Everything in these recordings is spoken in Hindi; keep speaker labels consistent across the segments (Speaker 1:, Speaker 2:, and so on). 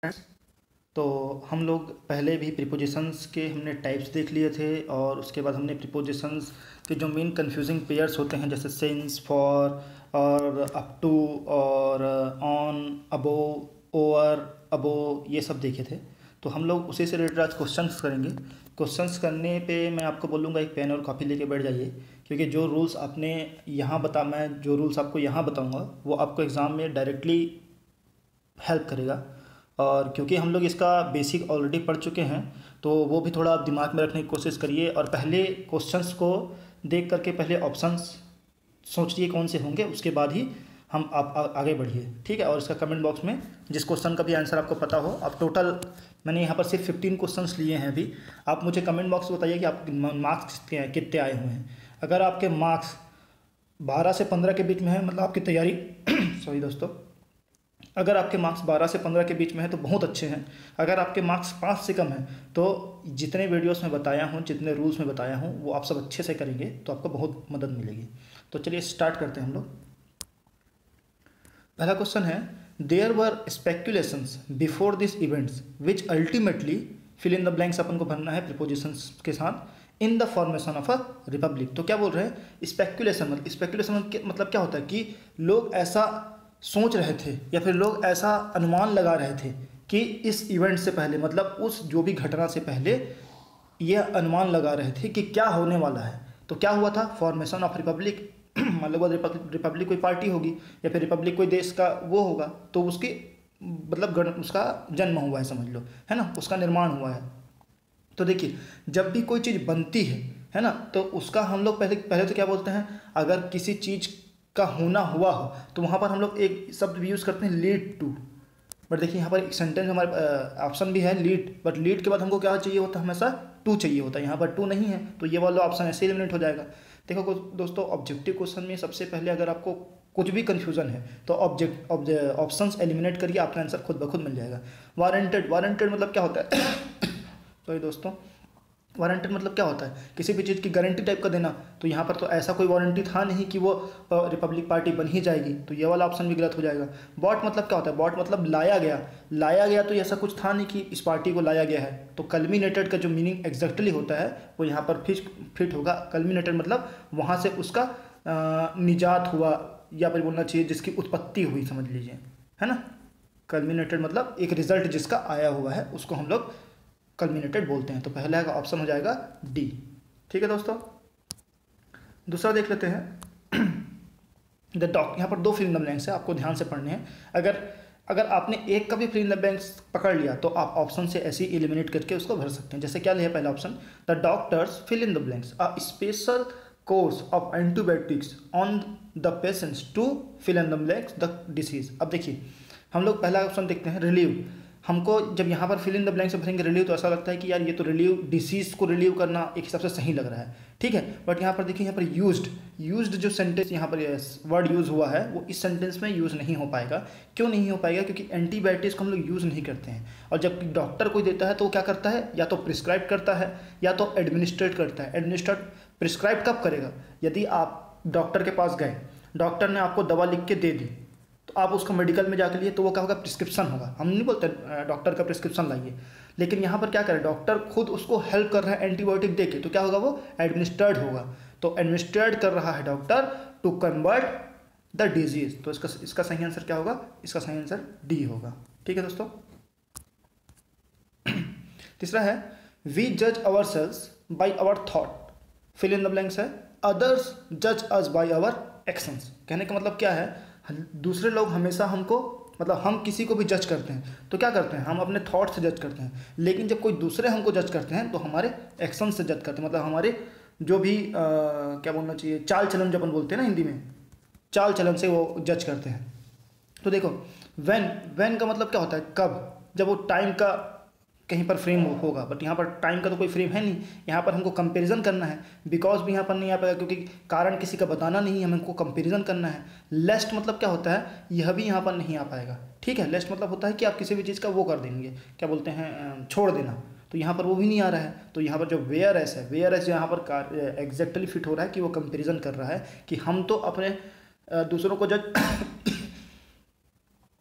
Speaker 1: तो हम लोग पहले भी प्रीपोजिशंस के हमने टाइप्स देख लिए थे और उसके बाद हमने प्रीपोजिशंस के जो मेन कंफ्यूजिंग पेयर्स होते हैं जैसे सिंस, फॉर और अप टू और ऑन, अबो, ओवर, अबो, ये सब देखे थे। तो हम लोग उसी से रिलेटेड आज क्वेश्चंस करेंगे। क्वेश्चंस करने पे मैं आपको बोलूँगा एक पेन और कॉपी लेके बैठ जाइए, क्योंकि जो रूल्स आपने मैं जो रूल्स आपको यहाँ बताऊँगा वो आपको एग्ज़ाम में डायरेक्टली हेल्प करेगा। और क्योंकि हम लोग इसका बेसिक ऑलरेडी पढ़ चुके हैं तो वो भी थोड़ा आप दिमाग में रखने की कोशिश करिए और पहले क्वेश्चंस को देख करके पहले ऑप्शंस सोचिए कौन से होंगे, उसके बाद ही हम आप आगे बढ़िए, ठीक है। और इसका कमेंट बॉक्स में जिस क्वेश्चन का भी आंसर आपको पता हो, आप टोटल मैंने यहाँ पर सिर्फ 15 क्वेश्चंस लिए हैं अभी। आप मुझे कमेंट बॉक्स में बताइए कि आप मार्क्स कितने आए हुए हैं। अगर आपके मार्क्स 12 से 15 के बीच में है मतलब आपकी तैयारी सॉरी दोस्तों, अगर आपके मार्क्स 12 से 15 के बीच में है तो बहुत अच्छे हैं। अगर आपके मार्क्स 5 से कम हैं तो जितने वीडियोस में बताया हूँ, जितने रूल्स में बताया हूँ वो आप सब अच्छे से करेंगे तो आपको बहुत मदद मिलेगी। तो चलिए स्टार्ट करते हैं हम लोग। पहला क्वेश्चन है, there were speculations before this events which ultimately fill in the blanks अपन को भरना है प्रीपोजिशंस के साथ in the formation of a republic. तो क्या बोल रहे हैं, स्पेक्यूलेशन मतलब क्या होता है कि लोग ऐसा सोच रहे थे या फिर लोग ऐसा अनुमान लगा रहे थे कि इस इवेंट से पहले मतलब उस जो भी घटना से पहले यह अनुमान लगा रहे थे कि क्या होने वाला है। तो क्या हुआ था, फॉर्मेशन ऑफ रिपब्लिक मतलब वो रिपब्लिक कोई पार्टी होगी या फिर रिपब्लिक कोई देश का वो होगा, तो उसकी मतलब उसका जन्म हुआ है, समझ लो, है ना, उसका निर्माण हुआ है। तो देखिए जब भी कोई चीज़ बनती है ना, तो उसका हम लोग पहले तो क्या बोलते हैं, अगर किसी चीज़ का होना हुआ हो तो वहाँ पर हम लोग एक शब्द भी यूज़ करते हैं लीड टू। बट देखिए यहाँ पर एक सेंटेंस हमारे ऑप्शन भी है लीड, बट लीड के बाद हमको क्या चाहिए होता है, हमेशा टू चाहिए होता है। यहाँ पर टू नहीं है तो ये वाला ऑप्शन ऐसे एलिमिनेट हो जाएगा। देखो दोस्तों, ऑब्जेक्टिव क्वेश्चन में सबसे पहले अगर आपको कुछ भी कन्फ्यूजन है तो ऑप्शंस एलिमिनेट करिए, आपका आंसर खुद ब खुद मिल जाएगा। वारंटेड मतलब क्या होता है सॉरी दोस्तों, वारंटेड मतलब क्या होता है, किसी भी चीज़ की गारंटी टाइप का देना। तो यहाँ पर तो ऐसा कोई वारंटी था नहीं कि वो रिपब्लिक पार्टी बन ही जाएगी, तो ये वाला ऑप्शन भी गलत हो जाएगा। बॉट मतलब क्या होता है, बॉट मतलब लाया गया तो ऐसा कुछ था नहीं कि इस पार्टी को लाया गया है। तो कल्मिनेटेड का जो मीनिंग एग्जैक्टली होता है वो यहाँ पर फिट होगा। कल्मिनेटेड मतलब वहाँ से उसका निजात हुआ, या फिर बोलना चाहिए जिसकी उत्पत्ति हुई, समझ लीजिए, है ना। कल्मिनेटेड मतलब एक रिजल्ट जिसका आया हुआ है उसको हम लोग कल्मिनेटेड बोलते हैं। तो पहला ऑप्शन हो जाएगा डी, ठीक है दोस्तों। दूसरा देख लेते हैं द डॉक। यहाँ पर दो फिल इन द ब्लैंक्स है, आपको ध्यान से पढ़ने हैं। अगर आपने एक का भी फिल इन द ब्लैंक्स पकड़ लिया तो आप ऑप्शन से ऐसे ही एलिमिनेट करके उसको भर सकते हैं। जैसे क्या लिया पहला option, the doctors fill in the blanks a special course of antibiotics on the patients to fill in the blanks the disease. अब देखिए हम लोग पहला ऑप्शन देखते हैं रिलीव। हमको जब यहाँ पर फिल इन द ब्लैंक से भरेंगे रिलीव तो ऐसा लगता है कि यार ये तो रिलीव, डिसीज़ को रिलीव करना एक हिसाब से सही लग रहा है, ठीक है। बट यहाँ पर देखिए, यहाँ पर यूज्ड जो सेंटेंस यहाँ पर वर्ड यूज़ हुआ है वो इस सेंटेंस में यूज़ नहीं हो पाएगा। क्यों नहीं हो पाएगा, क्योंकि एंटीबायोटिक्स को हम लोग यूज़ नहीं करते हैं। और जब डॉक्टर कोई देता है तो वो क्या करता है, या तो प्रिस्क्राइब करता है या तो एडमिनिस्ट्रेट करता है। प्रिस्क्राइब कब करेगा, यदि आप डॉक्टर के पास गए, डॉक्टर ने आपको दवा लिख के दे दी तो आप उसको मेडिकल में जाके लिए तो वो क्या होगा, प्रिस्क्रिप्शन होगा। हम नहीं बोलते डॉक्टर का प्रिस्क्रिप्शन लाइए, लेकिन यहाँ पर क्या करें, डॉक्टर खुद उसको हेल्प कर रहा है एंटीबायोटिक दे के, तो क्या होगा, वो एडमिनिस्ट्रेड होगा। तो एडमिनिस्ट्रेड कर रहा है doctor to convert the disease. तो इसका सही आंसर क्या होगा, इसका सही आंसर डी होगा, ठीक है दोस्तों। तीसरा है, वी जज ourselves by our thought, fill in the blanks है, अदर्स जज अस बाई अवर एक्शंस। कहने का मतलब क्या है, दूसरे लोग हमेशा हमको मतलब हम किसी को भी जज करते हैं तो क्या करते हैं, हम अपने थॉट से जज करते हैं। लेकिन जब कोई दूसरे हमको जज करते हैं तो हमारे एक्शन से जज करते हैं, मतलब हमारे जो भी क्या बोलना चाहिए, चाल चलन जो अपन बोलते हैं ना हिंदी में, चाल चलन से वो जज करते हैं। तो देखो व्हेन का मतलब क्या होता है, कब, जब वो टाइम का कहीं पर फ्रेम होगा। बट यहाँ पर टाइम का तो कोई फ्रेम है नहीं, यहाँ पर हमको कंपैरिजन करना है। बिकॉज भी यहाँ पर नहीं आ पाएगा क्योंकि कारण किसी का बताना नहीं है, हमको कंपैरिजन करना है। लेस्ट मतलब क्या होता है, यह भी यहाँ पर नहीं आ पाएगा, ठीक है। लेस्ट मतलब होता है कि आप किसी भी चीज़ का वो कर देंगे, क्या बोलते हैं, छोड़ देना। तो यहाँ पर वो भी नहीं आ रहा है। तो यहाँ पर जो वेयर एस है, वेयर एस यहाँ पर एग्जैक्टली फिट हो रहा है कि वो कंपेरिजन कर रहा है कि हम तो अपने दूसरों को जज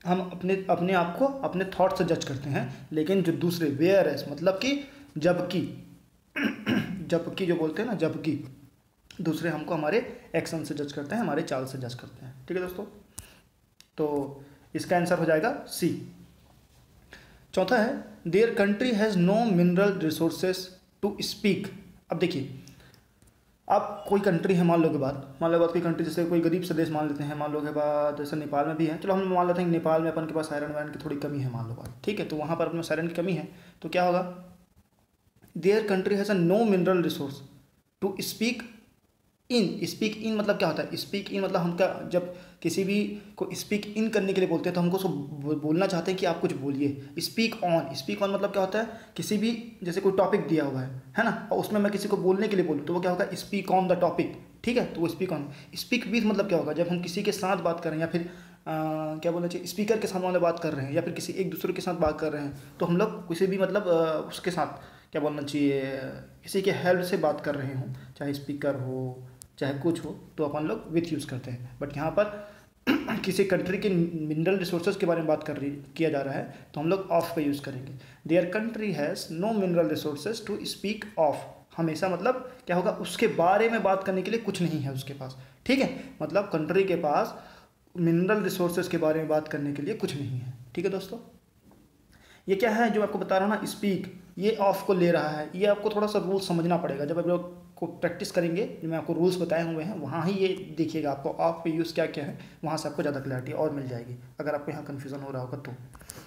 Speaker 1: हम अपने अपने आप को अपने थॉट से जज करते हैं, लेकिन जो दूसरे वेयर एस मतलब कि जबकि जबकि जो बोलते हैं ना, जबकि दूसरे हमको हमारे एक्शन से जज करते हैं, हमारे चाल से जज करते हैं। ठीक है दोस्तों, तो इसका आंसर हो जाएगा सी। चौथा है their country has no mineral resources to speak. अब देखिए, आप कोई कंट्री है, मान लो के बाद कोई कंट्री, जैसे कोई गरीब से देश मान लेते हैं, मान लो के बाद जैसे नेपाल में भी है, चलो हम मान लेते हैं कि नेपाल में अपन के पास आयरन वायरन की थोड़ी कमी है, मान लो बात, ठीक है, तो वहाँ पर अपने आयरन की कमी है, तो क्या होगा, their country has a no mineral resource to speak in. Speak in मतलब क्या होता है, स्पीक इन मतलब हम क्या, जब किसी भी को स्पीक इन करने के लिए बोलते हैं तो हमको उसको बोलना चाहते हैं कि आप कुछ बोलिए। स्पीक ऑन, स्पीक ऑन मतलब क्या होता है, किसी भी जैसे कोई टॉपिक दिया हुआ है ना, और उसमें मैं किसी को बोलने के लिए बोलूँ तो वो क्या होगा, स्पीक ऑन द टॉपिक। ठीक है, तो वो स्पीक ऑन। स्पीक विथ मतलब क्या होगा, जब हम किसी के साथ बात कर रहे हैं, या फिर क्या बोलना चाहिए, स्पीकर के साथ वाले बात कर रहे हैं, या फिर किसी एक दूसरे के साथ बात कर रहे हैं, तो हम लोग किसी भी मतलब उसके साथ क्या बोलना चाहिए, किसी के हेल्प से बात कर रहे हों, चाहे स्पीकर हो चाहे कुछ हो, तो अपन लोग विथ यूज़ करते हैं। बट यहाँ पर किसी कंट्री के मिनरल रिसोर्सेज के बारे में बात किया जा रहा है, तो हम लोग ऑफ का यूज़ करेंगे। Their country has no mineral resources to speak of, हमेशा मतलब क्या होगा, उसके बारे में बात करने के लिए कुछ नहीं है उसके पास। ठीक है, मतलब कंट्री के पास मिनरल रिसोर्सेज के बारे में बात करने के लिए कुछ नहीं है। ठीक है दोस्तों, ये क्या है जो आपको बता रहा हूँ ना, स्पीक, ये ऑफ को ले रहा है। ये आपको थोड़ा सा रूल समझना पड़ेगा, जब आप लोग को प्रैक्टिस करेंगे, जो मैं आपको रूल्स बताए हुए हैं वहाँ ही ये देखिएगा, आपको ऑफ पे यूज़ क्या क्या है, वहाँ से आपको ज़्यादा क्लैरिटी और मिल जाएगी, अगर आपको यहाँ कन्फ्यूज़न हो रहा होगा तो।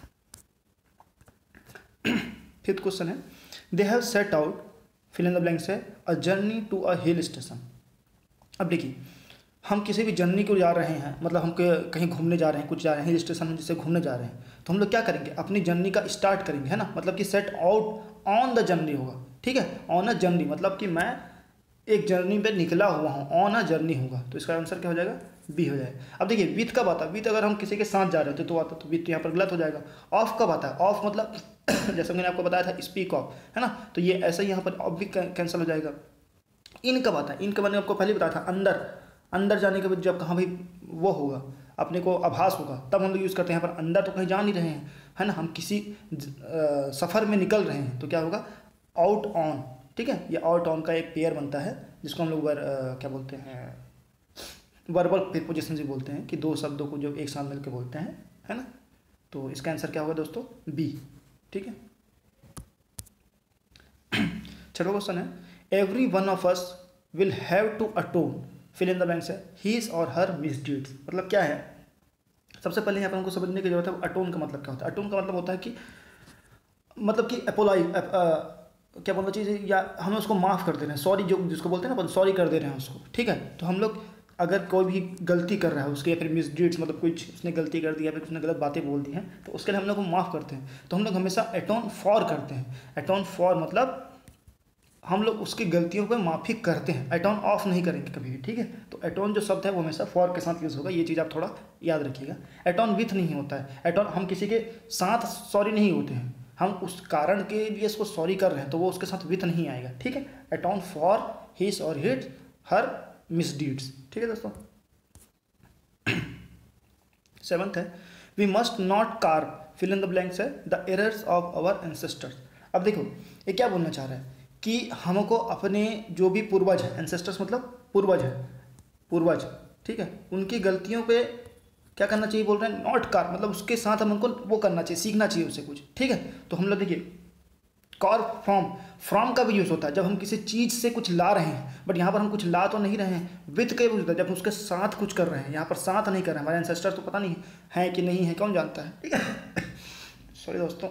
Speaker 1: फिफ्थ क्वेश्चन है, they have set out, fill in the blanks है, a journey to a hill station. अब देखिए, हम किसी भी जर्नी को जा रहे हैं, मतलब हम कहीं घूमने जा रहे हैं, कुछ जा रहे हैं, हिल स्टेशन में जिससे घूमने जा रहे हैं, तो हम लोग क्या करेंगे, अपनी जर्नी का स्टार्ट करेंगे, है ना, मतलब कि set out on the journey होगा। ठीक है, ऑन अ जर्नी मतलब कि मैं एक जर्नी पे निकला हुआ हूँ, ऑन अ जर्नी होगा, तो इसका आंसर क्या हो जाएगा, बी हो जाएगा। अब देखिए, विथ कब आता है, विथ अगर हम किसी के साथ जा रहे थे तो आता, तो विथ यहाँ पर गलत हो जाएगा। ऑफ कब आता है, ऑफ मतलब जैसे मैंने आपको बताया था स्पीक ऑफ, है ना, तो ये ऐसा ही यहाँ पर ऑफ भी कैंसिल हो जाएगा। इन कब आता है, इन का मैंने आपको पहले बताया था, अंदर, अंदर जाने के बाद जब कहाँ भी वो होगा, अपने को आभास होगा, तब हम लोग यूज़ करते हैं। यहाँ पर अंदर तो कहीं जा नहीं रहे हैं, है ना, हम किसी सफ़र में निकल रहे हैं, तो क्या होगा, आउट ऑन। ठीक है, ये आउट ऑन का एक पेयर बनता है, जिसको हम लोग क्या बोलते हैं, वर्बल प्रीपोजिशन भी बोलते हैं, कि दो शब्दों को जो एक साथ मिलकर बोलते हैं, है ना, तो इसका आंसर क्या होगा दोस्तों, बी। ठीक है, छठवां क्वेश्चन है, every one of us will have to atone, fill in the blanks है, हीज और हर मिसडीड्स। मतलब क्या है, सबसे पहले यहाँ पर हमको समझने की जरूरत है, अटोन का मतलब क्या होता है। अटोन का मतलब होता है कि मतलब कि अपोलाइज, क्या बोलना चाहिए, या हमें उसको माफ़ कर दे रहे हैं, सॉरी, जो जिसको बोलते हैं ना, सॉरी कर दे रहे हैं उसको। ठीक है, तो हम लोग अगर कोई भी गलती कर रहा है उसके, या फिर मिसडीड्स मतलब कुछ उसने गलती कर दी, या फिर उसने गलत बातें बोल दी हैं, तो उसके लिए हम लोग को माफ़ करते हैं, तो हम लोग हमेशा अटोन फॉर करते हैं। अटोन फॉर मतलब हम लोग उसकी गलतियों पर माफ़ी करते हैं, अटोन ऑफ नहीं करेंगे कभी भी। ठीक है, तो अटोन जो शब्द है वो हमेशा फॉर के साथ यूज़ होगा, ये चीज़ आप थोड़ा याद रखिएगा। अटोन विथ नहीं होता है, अटोन हम किसी के साथ सॉरी नहीं होते हैं, हम उस कारण के लिए इसको सॉरी कर रहे हैं, तो वो उसके साथ विथ नहीं आएगा। ठीक है, अटोन फॉर हिज और हिट हर मिसडीड्स। ठीक है दोस्तों, सेवंथ है, we must not carve, fill in the blanks है, the errors of our ancestors. अब देखो, ये क्या बोलना चाह रहा है कि हमको अपने जो भी पूर्वज है, एंसेस्टर्स मतलब पूर्वज है, पूर्वज, ठीक है, उनकी गलतियों पे क्या करना चाहिए, बोल रहे हैं नॉट कार, मतलब उसके साथ हम उनको वो करना चाहिए, सीखना चाहिए उससे कुछ। ठीक है, तो हम लोग देखिए, कार फ्रॉम का भी यूज़ होता है जब हम किसी चीज़ से कुछ ला रहे हैं, बट यहाँ पर हम कुछ ला तो नहीं रहे हैं। विथ का यूज़ होता है जब हम उसके साथ कुछ कर रहे हैं, यहाँ पर साथ नहीं कर रहे हैं, हमारे एंसेस्टर तो पता नहीं है कि नहीं है, कौन जानता है। ठीक है, सॉरी दोस्तों।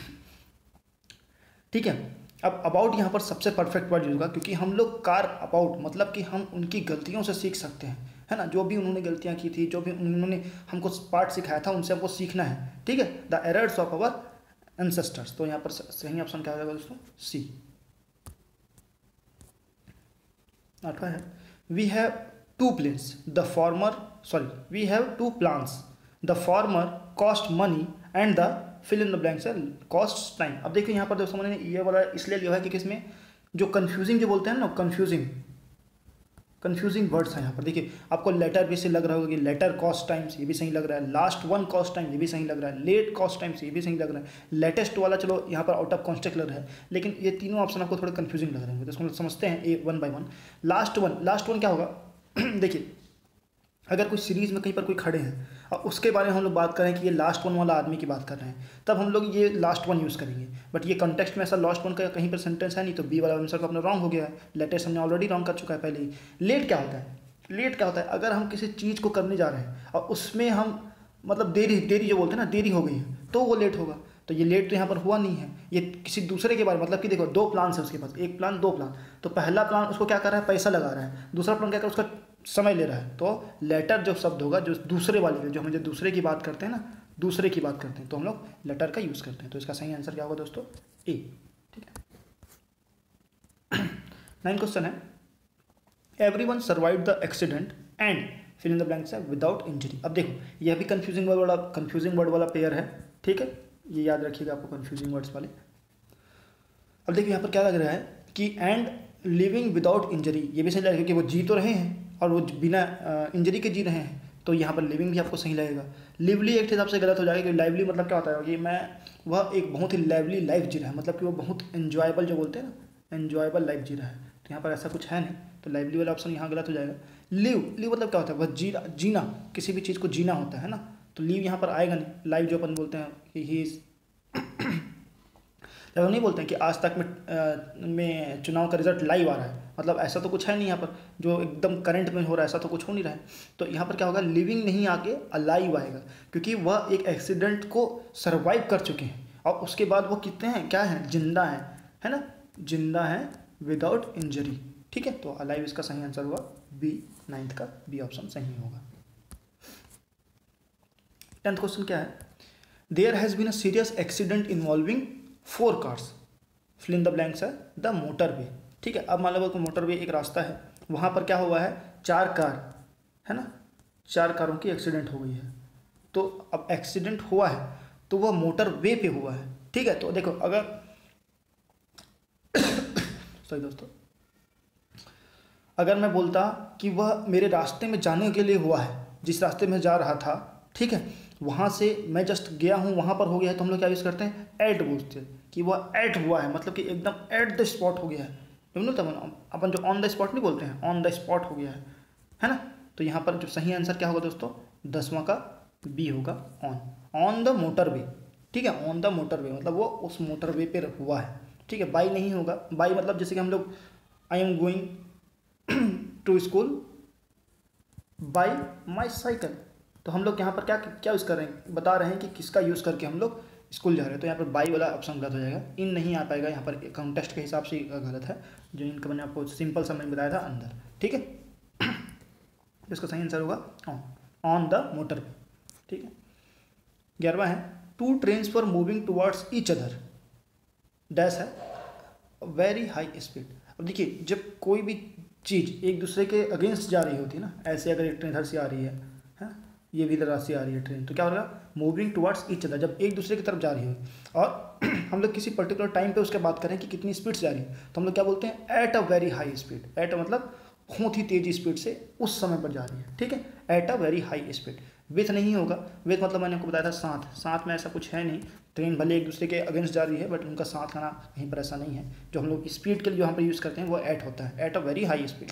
Speaker 1: ठीक है, अब अबाउट यहाँ पर सबसे परफेक्ट वर्ड यूज़ होगा, क्योंकि हम लोग कार अबाउट मतलब कि हम उनकी गलतियों से सीख सकते हैं, है ना, जो भी उन्होंने गलतियाँ की थी, जो भी उन्होंने हमको पार्ट सिखाया था, उनसे हमको सीखना है। ठीक है, the errors of our ancestors, तो यहाँ पर सही ऑप्शन क्या हो जाएगा दोस्तों, सी। आठवां है, we have two plans, the former we have two plans, the former cost money and the fill in the blanks है कॉस्ट टाइम। अब देखिए यहाँ पर दोस्तों मैंने ये वाला इसलिए लिया है कि किसमें जो कन्फ्यूजिंग जो बोलते हैं ना, कंफ्यूजिंग वर्ड्स हैं यहाँ पर। देखिए आपको लेटर भी से लग रहा होगा कि लेटर कॉस्ट टाइम्स, ये भी सही लग रहा है। लास्ट वन कॉस्ट टाइम, ये भी सही लग रहा है। लेट कॉस्ट टाइम्स, ये भी सही लग रहा है। लेटेस्ट वाला चलो यहाँ पर आउट ऑफ कॉन्टेक्स्ट लग रहा है, लेकिन ये तीनों ऑप्शन आपको थोड़े कंफ्यूजिंग लग रहे हैं, तो इसको समझते हैं a one by one. Last one क्या होगा? देखिए अगर कोई सीरीज़ में कहीं पर कोई खड़े हैं और उसके बारे में हम लोग बात करें कि ये लास्ट वन वाला आदमी की बात कर रहे हैं, तब हम लोग ये लास्ट वन यूज़ करेंगे। बट ये कॉन्टेक्स्ट में ऐसा लास्ट वन का कहीं पर सेंटेंस है नहीं, तो बी वाला आंसर तो अपना रॉन्ग हो गया है। लेटेस्ट हमने ऑलरेडी रॉन्ग कर चुका है पहले ही। लेट क्या होता है? लेट क्या होता है? अगर हम किसी चीज़ को करने जा रहे हैं और उसमें हम मतलब देरी जो बोलते हैं ना, देरी हो गई है, तो वो लेट होगा। तो ये लेट तो यहाँ पर हुआ नहीं है, ये किसी दूसरे के बारे में, मतलब कि देखो दो प्लान है उसके पास, एक प्लान दो प्लान। तो पहला प्लान उसको क्या कर रहा है? पैसा लगा रहा है। दूसरा प्लान क्या कर रहा है? उसका समय ले रहा है। तो लेटर जो शब्द होगा जो दूसरे वाले के, जो हम जो दूसरे की बात करते हैं ना, दूसरे की बात करते हैं, तो हम लोग लेटर का यूज़ करते हैं। तो इसका सही आंसर क्या होगा दोस्तों? ए। ठीक है। 9 क्वेश्चन है, everyone survived the accident and fill in the blanks है विदाउट इंजरी। अब देखो यह भी कंफ्यूजिंग वर्ड वाला पेयर है। ठीक है, ये याद रखिएगा आपको, कंफ्यूजिंग वर्ड्स वाले। अब देखिए यहाँ पर क्या लग रहा है कि एंड लिविंग विदाउट इंजरी, ये भी सही लगेगा कि वो जी तो रहे हैं और वो बिना इंजरी के जी रहे हैं, तो यहाँ पर लिविंग भी आपको सही लगेगा। लिवली एक हिसाब से गलत हो जाएगा, कि लाइवली मतलब क्या होता है कि वह एक बहुत ही लाइवली लाइफ जी रहा है, मतलब कि वो बहुत एन्जॉयबल जो बोलते हैं ना, एन्जॉयबल लाइफ जी रहा है। तो यहाँ पर ऐसा कुछ है नहीं, तो लाइवली वाला ऑप्शन यहाँ गलत हो जाएगा। लिव मतलब क्या होता है? वह जीना, किसी भी चीज़ को जीना होता है ना, तो लीव यहाँ पर आएगा नहीं। लाइव जो अपन बोलते हैं कि ही इज, जब हम नहीं बोलते हैं कि आज तक में चुनाव का रिजल्ट लाइव आ रहा है, मतलब ऐसा तो कुछ है नहीं यहाँ पर जो एकदम करंट में हो रहा है, ऐसा तो कुछ हो नहीं रहा है। तो यहाँ पर क्या होगा? लिविंग नहीं आके अलाइव आएगा, क्योंकि वह एक एक्सीडेंट को सर्वाइव कर चुके हैं और उसके बाद वो कितने हैं, क्या हैं? जिंदा हैं, है ना, जिंदा हैं विदाउट इंजरी। ठीक है, तो अलाइव इसका सही आंसर हुआ बी, 9th का बी ऑप्शन सही होगा। 10th क्वेश्चन क्या है? There has been a serious accident involving 4 cars, fill in the blanks है द मोटर वे। ठीक है, अब मान लो मोटर वे एक रास्ता है, वहाँ पर क्या हुआ है? 4 कार है ना, 4 कारों की एक्सीडेंट हो गई है। तो अब एक्सीडेंट हुआ है तो वह मोटर वे पे हुआ है। ठीक है, तो देखो अगर सॉरी दोस्तों, अगर मैं बोलता कि वह मेरे रास्ते में जाने के लिए हुआ है, जिस रास्ते में जा रहा था, ठीक है, वहाँ से मैं जस्ट गया हूँ, वहाँ पर हो गया है, तो हम लोग क्या यूज़ करते हैं? एट बोलते हैं कि वह एट हुआ है, मतलब कि एकदम एट द स्पॉट हो गया है। अपन जो ऑन द स्पॉट नहीं बोलते हैं, ऑन द स्पॉट हो गया है ना। तो यहाँ पर जो सही आंसर क्या होगा दोस्तों? 10वां का बी होगा, ऑन द मोटर वे। ठीक है, ऑन द मोटर वे मतलब वो उस मोटर वे पर हुआ है। ठीक है, बाई नहीं होगा। बाई मतलब जैसे कि हम लोग I am going to school by my cycle, तो हम लोग यहाँ पर क्या यूज़ कर रहे हैं? बता रहे हैं कि किसका यूज़ करके हम लोग स्कूल जा रहे हैं। तो यहाँ पर बाई वाला ऑप्शन गलत हो जाएगा, इन नहीं आ पाएगा, यहाँ पर कॉन्टेक्स्ट के हिसाब से गलत है। जो इनका मैंने आपको सिंपल सा मैंने बताया था अंदर। ठीक है, इसका सही आंसर होगा ऑन द मोटर वे। ठीक है, 11वां है, 2 trains for moving towards each other dash है वेरी हाई स्पीड। अब देखिए जब कोई भी चीज़ एक दूसरे के अगेंस्ट जा रही होती है ना, ऐसे अगर एक ट्रेन इधर से आ रही है, ये भी इधर से आ रही है ट्रेन, तो क्या होगा? मूविंग टुवर्ड्स ईच अदर, जब एक दूसरे की तरफ जा रही हो और हम लोग किसी पर्टिकुलर टाइम पे उसके बात करें कि कितनी स्पीड से जा रही है, तो हम लोग क्या बोलते हैं? At a very high speed. At मतलब बहुत ही तेज़ी स्पीड से उस समय पर जा रही है। ठीक है, at a very high speed. With नहीं होगा, विथ मतलब मैंने आपको बताया था साथ में ऐसा कुछ है नहीं। ट्रेन भले एक दूसरे के अगेंस्ट जा रही है, बट उनका साथ आना कहीं पर ऐसा नहीं है। जो हम लोग स्पीड के लिए जो यहाँ पर यूज़ करते हैं वो एट होता है, at a very high speed.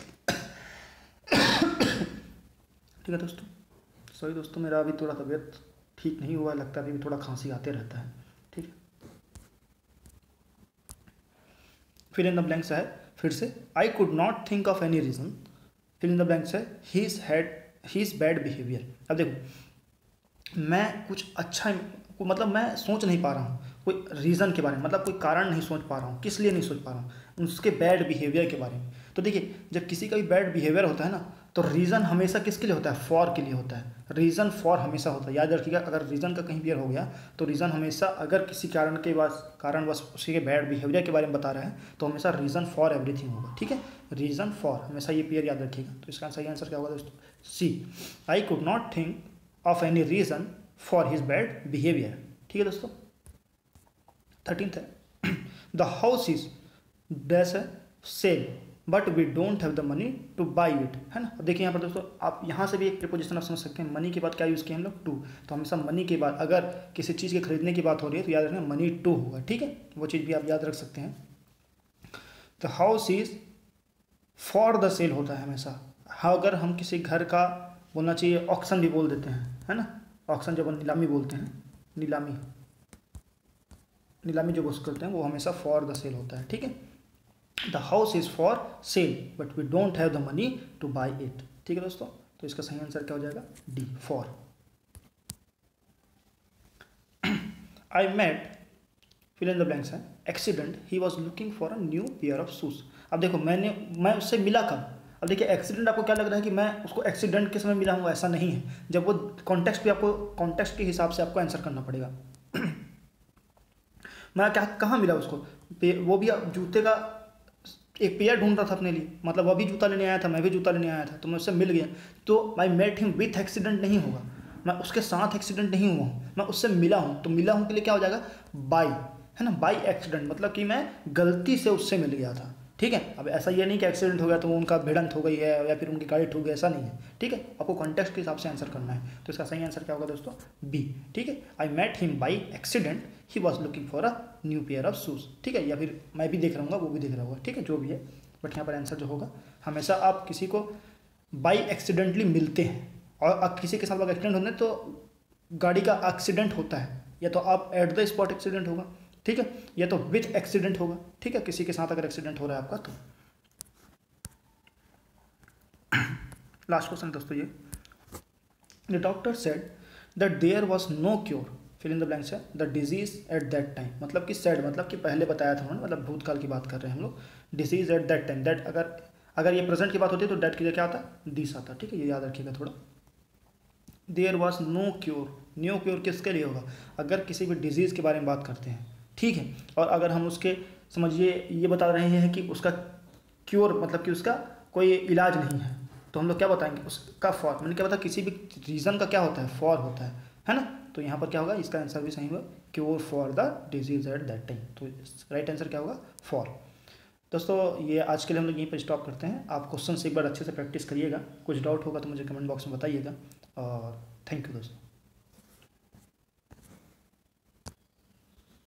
Speaker 1: ठीक है दोस्तों, सॉरी दोस्तों, मेरा अभी थोड़ा तबीयत ठीक नहीं हुआ, लगता है अभी भी थोड़ा खांसी आते रहता है। ठीक है, फिर इन द ब्लैंक्स है फिर से, I could not think of any reason, fill in the blanks है हीज़ बैड बिहेवियर। अब देखो मैं कुछ अच्छा, मतलब मैं सोच नहीं पा रहा हूँ कोई रीज़न के बारे में, मतलब कोई कारण नहीं सोच पा रहा हूँ, किस लिए नहीं सोच पा रहा हूँ, उसके बैड बिहेवियर के बारे में। तो देखिए जब किसी का भी बैड बिहेवियर होता है ना, तो रीज़न हमेशा किसके लिए होता है? फॉर के लिए होता है। रीज़न फॉर हमेशा होता है, याद रखिएगा। अगर रीज़न का कहीं भी हो गया तो रीज़न हमेशा, अगर किसी कारणवश उसी के बैड बिहेवियर के बारे में बता रहा है, तो हमेशा रीज़न फॉर एवरीथिंग होगा। ठीक है, रीज़न फॉर, हमेशा ये पेयर याद रखिएगा। तो इसका सही आंसर क्या होगा दोस्तों? C, I could not think of any reason for his bad behaviour. ठीक है दोस्तों, 13th है, द हाउस इज डैश है sale but we don't have the money to buy it, है ना। देखिए यहाँ पर दोस्तों, आप यहाँ से भी एक प्रीपोजिशन आप समझ सकते हैं, मनी के बाद क्या यूज़ किए हम लोग, टू। तो हमेशा मनी के बाद अगर किसी चीज़ के खरीदने की बात हो रही है तो याद रखना मनी टू होगा, ठीक है, वो चीज़ भी आप याद रख सकते हैं। The house is for the sale होता है हमेशा। हाँ, अगर हम किसी घर का बोलना चाहिए, ऑक्शन भी बोल देते हैं, है ना। ऑक्शन जब हम नीलामी बोलते हैं, नीलामी जो उसको करते हैं वो हमेशा फॉर द सेल होता है, ठीक है। The house is for sale but we don't have the money to buy it, ठीक है दोस्तों। तो इसका सही आंसर क्या हो जाएगा, D, for. I met fill in the blanks है, accident, he was looking for a new pair of shoes. अब देखो मैं उससे मिला कब। अब देखिए एक्सीडेंट, आपको क्या लग रहा है कि मैं उसको एक्सीडेंट के समय मिला हूँ, ऐसा नहीं है। जब वो कॉन्टेक्स्ट भी आपको कॉन्टेक्स्ट के हिसाब से आपको आंसर करना पड़ेगा। मैं क्या कहाँ मिला उसको, वो भी जूते का एक पेयर ढूंढ रहा था अपने लिए, मतलब वो भी जूता लेने आया था, मैं भी जूता लेने आया था, तो मैं उससे मिल गया। तो I met him with accident नहीं होगा, मैं उसके साथ एक्सीडेंट नहीं हुआ हूँ, मैं उससे मिला हूँ। तो मिला हूँ के लिए क्या हो जाएगा, बाई, है ना। बाई एक्सीडेंट मतलब कि मैं गलती से उससे मिल गया था, ठीक है। अब ऐसा ये नहीं कि एक्सीडेंट हो गया तो उनका भिड़ंत हो गई है या फिर उनकी गाड़ी ठुक गई, ऐसा नहीं है, ठीक है। आपको कॉन्टेक्स्ट के हिसाब से आंसर करना है। तो इसका सही आंसर क्या होगा दोस्तों, बी, ठीक है। I met him by accident, he was looking for a new pair of shoes, ठीक है। या फिर मैं भी देख रहा हूँ, वो भी देख रहा होगा, ठीक है, जो भी है। बट यहाँ पर आंसर जो होगा, हमेशा आप किसी को बाई एक्सीडेंटली मिलते हैं, और आप किसी के साथ अगर एक्सीडेंट होता है तो गाड़ी का एक्सीडेंट होता है, या तो आप एट द स्पॉट एक्सीडेंट होगा, ठीक है, या तो विथ एक्सीडेंट होगा, ठीक है। किसी के साथ अगर एक्सीडेंट हो रहा है आपका तो। लास्ट क्वेश्चन दोस्तों ये, the doctor said that there was no cure, fill in the blanks है, the disease at that time. मतलब कि सेड मतलब कि पहले बताया था उन्होंने, मतलब भूतकाल की बात कर रहे हैं हम लोग। Disease at that time, that अगर ये प्रेजेंट की बात होती है तो डेट की जगह क्या आता, दिस आता, ठीक है, ये याद रखिएगा थोड़ा। There was no cure, new cure किसके लिए होगा, अगर किसी भी डिजीज़ के बारे में बात करते हैं, ठीक है। और अगर हम उसके समझिए ये बता रहे हैं कि उसका क्योर मतलब कि उसका कोई इलाज नहीं है, तो हम लोग क्या बताएंगे, उसका फॉर, मैंने क्या बताया, किसी भी रीज़न का क्या होता है, फॉर होता है ना। तो यहाँ पर क्या होगा, इसका आंसर भी सही होगा, cure for the disease at that time. तो राइट आंसर क्या होगा, फॉर। दोस्तों ये आज के लिए हम लोग यहीं पर स्टॉप करते हैं। आप क्वेश्चन से एक बार अच्छे से प्रैक्टिस करिएगा, कुछ डाउट होगा तो मुझे कमेंट बॉक्स में बताइएगा, और थैंक यू दोस्तों।